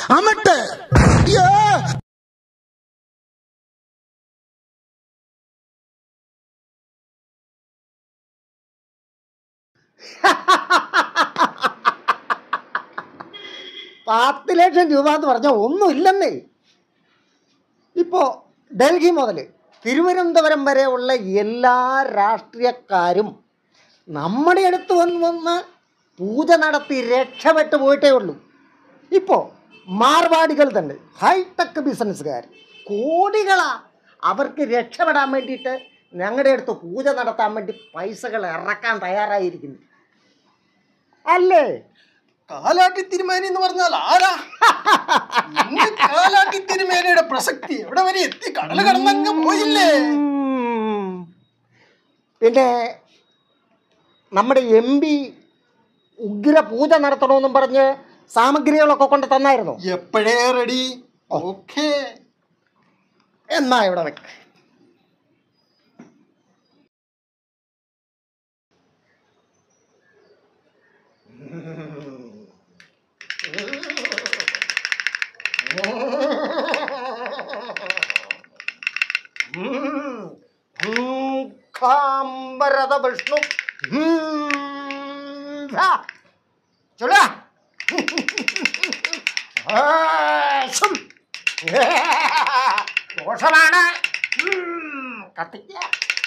അമട്ട്. ₹10 ലക്ഷം എന്ന് പറഞ്ഞാൽ ഒന്നുമില്ലെന്നേ. ഇപ്പോൾ ഡൽഹി മുതൽ തിരുവനന്തപുരം വരെയുള്ള എല്ലാ രാഷ്ട്രീയക്കാരും നമ്മുടെ അടുത്ത് വന്ന് പൂജ നടത്തി രക്ഷപ്പെട്ടു പോയിട്ടേ ഉള്ളൂ. ഇപ്പോൾ മാർവാടികൾ തന്നെ ഹൈടെക് ബിസിനസ്സുകാർ കോടികളാ അവർക്ക് രക്ഷപ്പെടാൻ വേണ്ടിയിട്ട് ഞങ്ങളുടെ അടുത്ത് പൂജ നടത്താൻ വേണ്ടി പൈസകൾ ഇറക്കാൻ തയ്യാറായിരിക്കുന്നു അല്ലേ? കാലാട്ടി തിരുമേനി എന്ന് പറഞ്ഞാൽ ആരാ? കാലാട്ടി തിരുമേനിയുടെ പ്രസക്തി എവിടെ വരെ എത്തി? കടല് കടന്നങ്ങ് പോയില്ലേ? പിന്നെ നമ്മുടെ MP ഉഗ്ര പൂജ നടത്തണമെന്നും പറഞ്ഞ് സാമഗ്രികളൊക്കെ കൊണ്ട് തന്നായിരുന്നു. എപ്പോഴേ റെഡി. ഓക്കേ, എന്നാ ഇവിടെ വെക്ക. കാംബരത വിഷ്ണു ചൊല്ല ദോഷമാണ് കത്തിക്ക.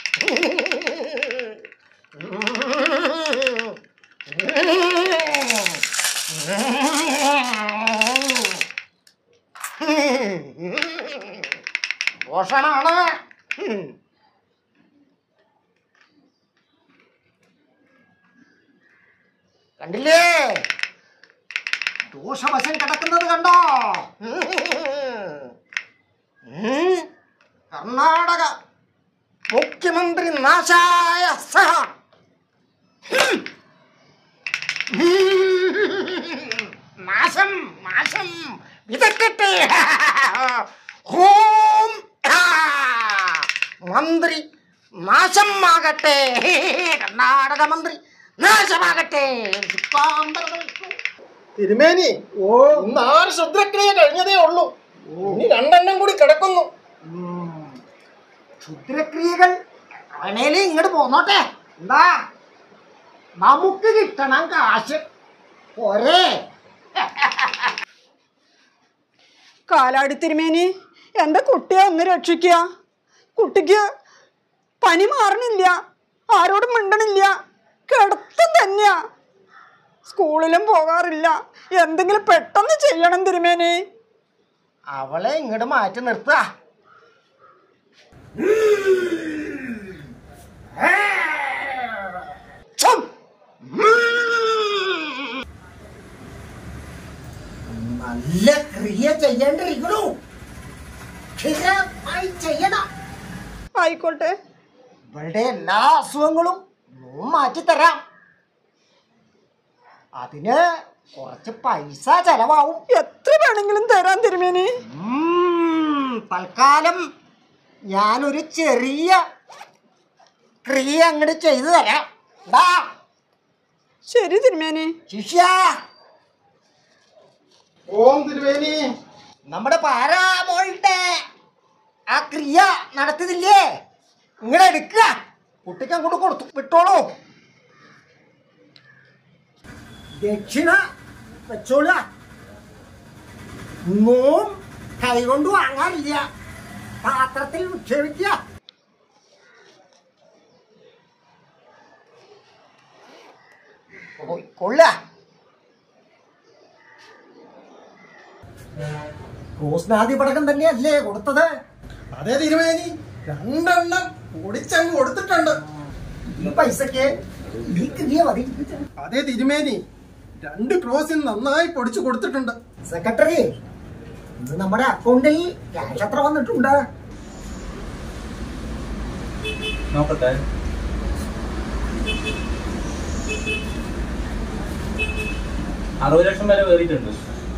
ദോഷമാണ്. കണ്ടില്ലേ ദോഷവശം കിടക്കുന്നത് കണ്ടോ? കർണാടക മുഖ്യമന്ത്രി നാശായ സഹ നാശം നാശം വിതക്കട്ടെ. ഹോം മന്ത്രി നാശം ആകട്ടെ. കർണാടക മന്ത്രി നാശമാകട്ടെ. തിരുമേനി ഇന്ന് 6 ശുദ്രക്രിയ കഴിഞ്ഞതേ ഉള്ളൂ. ഇനി 2 കൂടി കിടക്കുന്നു. ക്ഷുദ്രക്രിയകൾ വേണേലും ഇങ്ങോട്ട് പോന്നോട്ടെ. എന്താ നമുക്ക് കിട്ടണം കാശ് പോരേ? കാലാടി തിരുമേനി, എൻ്റെ കുട്ടിയെ ഒന്ന് രക്ഷിക്കുക. കുട്ടിക്ക് പനി മാറണില്ല, ആരോടും മിണ്ടണില്ല, കിടത്തം തന്നെയാ, സ്കൂളിലും പോകാറില്ല. എന്തെങ്കിലും പെട്ടെന്ന് ചെയ്യണം തിരുമേനി. അവളെ ഇങ്ങോട്ട് മാറ്റി നിർത്തുക. നല്ല ക്രിയ ചെയ്യേണ്ടിരിക്കണു. ചെയ്യണം. ആയിക്കോട്ടെ. ഇവളുടെ എല്ലാ അസുഖങ്ങളും മാറ്റിത്തരാം. അതിന് കുറച്ച് പൈസ ചെലവാവും. എത്ര വേണമെങ്കിലും തരാൻ തിരുമേനി. തൽക്കാലം ഞാനൊരു ചെറിയ ക്രിയ അങ്ങോട്ട് ചെയ്തു തരാം. ശരി തിരുമേനി. ശിഷ്യ, ഓം തിരുമേനി. നമ്മുടെ പാരാമോളുടെ ആ ക്രിയ നടത്തിയില്ലേ, ഇങ്ങനെ എടുക്കുക. കുട്ടിക്ക് അങ്ങോട്ട് കൊടുത്തു വിട്ടോളൂ. ദക്ഷിണ വെച്ചോളൂ. ഒന്നും കൈകൊണ്ട് വാങ്ങാനില്ല, പാത്രത്തിൽ നിക്ഷേപിക്കുക. കൊള്ള റോസ്നാദി പടക്കം തന്നെയല്ലേ കൊടുത്തത്? അതേ തിരുമേനി, 2 പൊടിച്ചങ്ങ് കൊടുത്തിട്ടുണ്ട്. ഈ പൈസക്ക് ഈ ക്രിയ മതി. അതേ തിരുമേനി, 2 ക്രോസിൽ നന്നായി പൊടിച്ചു കൊടുത്തിട്ടുണ്ട്. സെക്രട്ടറി, ഇത് നമ്മുടെ അക്കൗണ്ടിൽ ക്യാഷ് എത്ര വന്നിട്ടുണ്ട്? നോക്കട്ടെ. 60 ലക്ഷം വരെ കയറിയിട്ടുണ്ട്.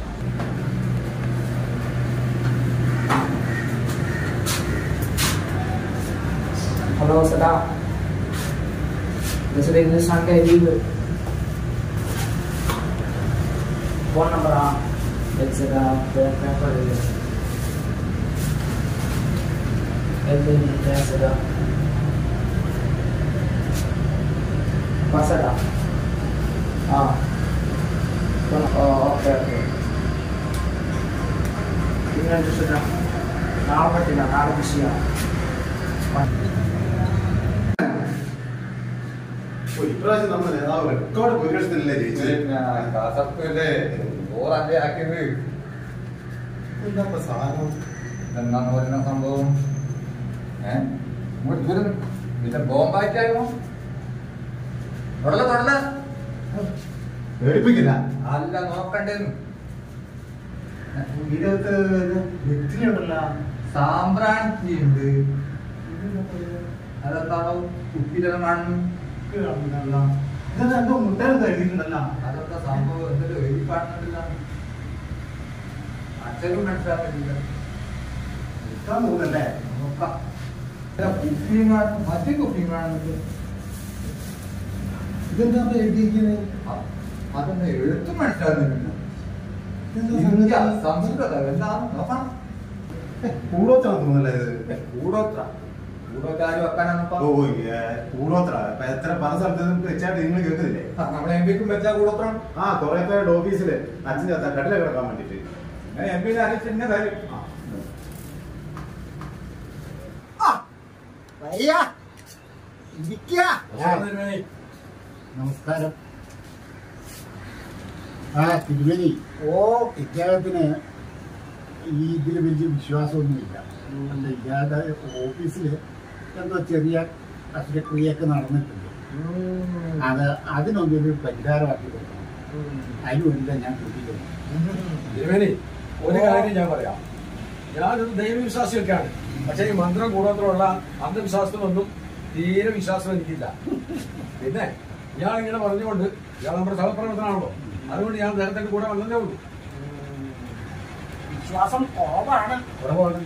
Halo, Sada. Udah sering disangka juga. Phone number etc. Paper etc. Pasada. Oke. Ini itu sudah. Nama tidak harus siap. ഇപ്രാവശ്യം നമ്മുടെ നേതാവ് റെക്കോർഡ് ഭൂരിപക്ഷത്തിലല്ലേ ജയിച്ചത്? എന്താ സാധനം? എന്താണ് പറയുന്ന സംഭവം? പിന്നെ ബോംബായിട്ടായിരുന്നു തൊടല പേടിപ്പിക്കില്ല. അല്ല നോക്കണ്ടേന്ന് ഇതിനകത്ത് വ്യക്തി ഉണ്ടല്ലോ. സാമ്പ്രാണി ഉണ്ട്. അതെന്താണോ കുപ്പിയിലെല്ലാം കാണുന്നു? ഇതെന്തോ മുട്ടേന്ന് എഴുതിയിട്ടുണ്ടല്ലോ. അതൊക്കെ സംഭവം എന്തെങ്കിലും എഴുതി കാണുന്നില്ല. അച്ഛനും മനസ്സിലാക്കുന്നില്ല. നിൽക്കാൻ തോന്നല്ലേ? നോക്കാം. കുപ്പിയും കാണുന്നു, മറ്റേ കുപ്പിയും കാണുന്നുണ്ട്. ഇതെന്താ എഴുതിയിരിക്കുന്നത്? അതൊന്നും എഴുത്തും മനസ്സിലാകുന്നില്ല. ഇന്ത്യ സംസ്കൃതം എന്താണ് നോക്കണം. കൂടോത്രാ തോന്നല്ലേ ഇത്? കൂടോത്താരും വെക്കാനാണ് കൂടോത്ര എത്ര പല സ്ഥലത്തും വെച്ചായിട്ട് നിങ്ങൾ കേൾക്കുന്നില്ലേ? നമ്മളെ എം പിക്കും വെച്ചാൽ കൂടോത്രം. കൊറേ പേരുടെ ഓഫീസില് അച്ഛൻ കടല കിടക്കാൻ വേണ്ടിട്ട് എം പിനെ അറിയിച്ചിന്റെ കാര്യം. നമസ്കാരം. തിരുമേനി, ഇദ്ദേഹത്തിന് ഈ ഇതിൽ വലിയ വിശ്വാസമൊന്നുമില്ല. ഇയാളുടെ ഓഫീസിൽ എന്തോ ചെറിയ അശ്രക്രിയൊക്കെ നടന്നിട്ടുണ്ട്. അതിനൊന്നൊരു പരിഹാരമാക്കി കൊടുക്കണം. അതിനുവേണ്ടി ഞാൻ കൂട്ടിക്കുന്നു. ഒരു കാര്യം ഞാൻ പറയാം. ഞാനൊരു ദൈവവിശ്വാസിയൊക്കെയാണ്. പക്ഷെ ഈ മന്ത്രം കൂടോത്രമുള്ള അന്ധവിശ്വാസത്തിനൊന്നും തീരെ വിശ്വാസം എനിക്കില്ല. പിന്നെ ഇയാളിങ്ങനെ പറഞ്ഞുകൊണ്ട് ഇയാൾ നമ്മുടെ സഹപ്രവർത്തനാണല്ലോ, അതുകൊണ്ട് ഞാൻ നേരത്തെ കൂടെ വന്നതേ ഉള്ളൂ. വിശ്വാസം കുറവാണ്. കുറവാണ്.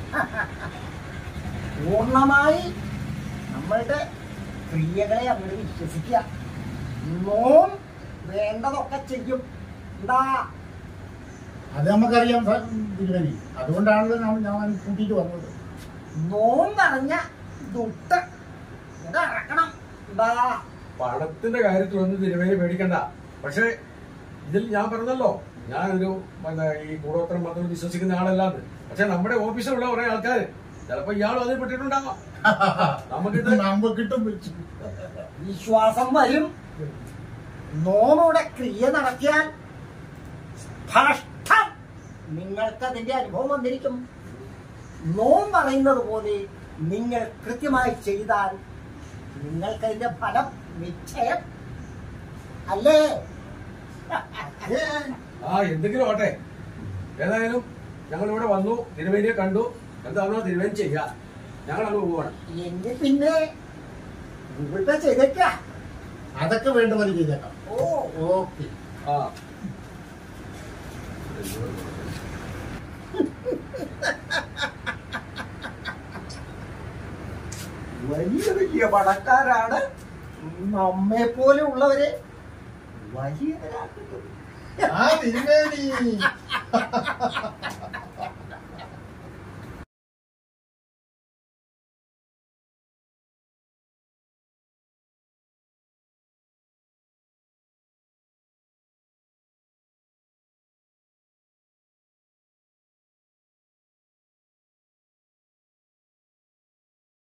പൂർണ്ണമായി നമ്മളുടെ ക്രിയകളെ അങ്ങോട്ട് വിശ്വസിക്കുക. നോം വേണ്ടതൊക്കെ ചെയ്യും. എന്താ അത് നമുക്കറിയാം തിരുവനി. അതുകൊണ്ടാണല്ലോ ഞാൻ കൂട്ടിയിട്ട് വന്നത്. നോം നിറഞ്ഞ ദുട്ട് ഇറക്കണം. എന്താ പണത്തിന്റെ കാര്യത്തിലൊന്നും തിരുമേനി പേടിക്കണ്ട. പക്ഷെ ഇതിൽ ഞാൻ പറഞ്ഞല്ലോ, ഞാനൊരു ഈ കൂടോത്രം മന്ത്രം വിശ്വസിക്കുന്ന ആളല്ലാന്ന്. പക്ഷെ നമ്മുടെ ഓഫീസിലുള്ള കുറെ ആൾക്കാര് ചിലപ്പോ ഇയാളും അതിൽ പെട്ടിട്ടുണ്ടാവാം. നമുക്ക് കിട്ടും. വിശ്വാസം വരും. നോമോടെ ക്രിയ നടത്തിയാൽ സ്പഷ്ടം നിങ്ങൾക്ക് അതിന്റെ അനുഭവം വന്നിരിക്കും. നോം പറയുന്നത് പോലെ നിങ്ങൾ കൃത്യമായി ചെയ്താൽ നിങ്ങൾക്ക് അതിന്റെ ഫലം നിശ്ചയം അല്ലേ? എന്തെങ്കിലും ആട്ടെ. ഏതായാലും ഞങ്ങൾ ഇവിടെ വന്നു, തിരുവേനിയെ കണ്ടു. എന്താണോ തിരുവേനി ചെയ്യുക, ഞങ്ങൾ അങ്ങ് പോവാണ്. എങ്കിൽ പിന്നെ ഇവിടെ ചെയ്തേക്ക. അതൊക്കെ വേണ്ട പോലെ ചെയ്തേക്കാം. ഓക്കെ. വലിയ വലിയ പണക്കാരാണ് നമ്മെ പോലെ ഉള്ളവരെ വലിയവരാക്കുന്നത്. തിരുവേനി